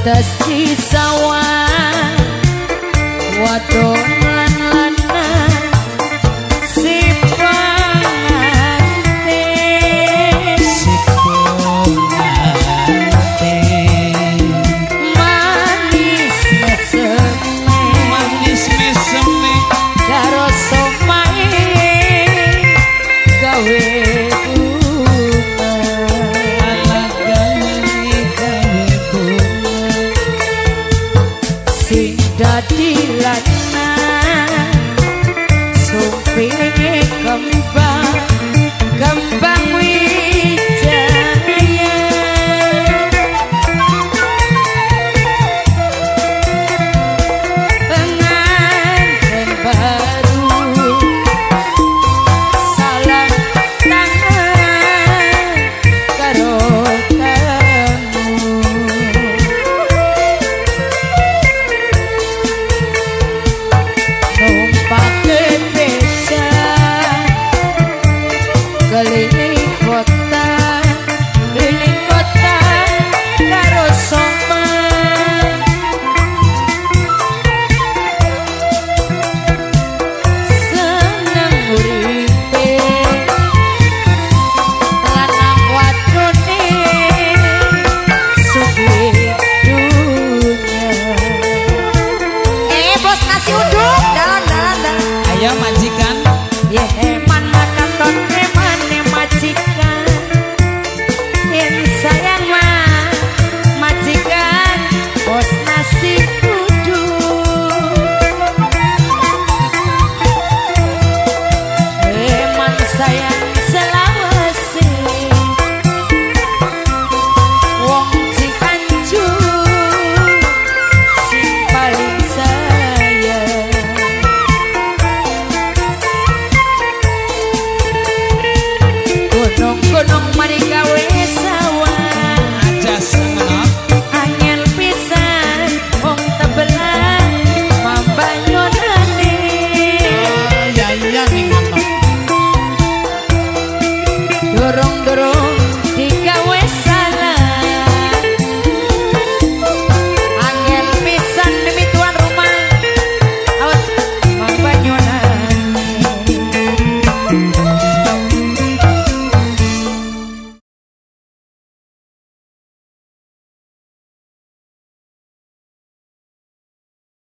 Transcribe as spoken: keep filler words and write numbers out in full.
Dados di sawah wadon lan lanang si pengantin si pengantin manis meseme manis meseme karo somae gawe dadi lanang sumpine kembang kembang wijaya pengantin baru salam tangan karo keliling kota, keliling kota karo soman seneng uripe lanang wadone sugih dunya. Eh bos nasi uduk dalan dalan dalan. Ayo majikan. Ya eman makaton eman majikan yang sayang mah majikan bos nasi uduk eman sayang selawase wong Cianjur sing paling sayang gunung mari gawe sawah aja seneng angel pisan wong tebelan mambanyonane ya iya ning ngono dorong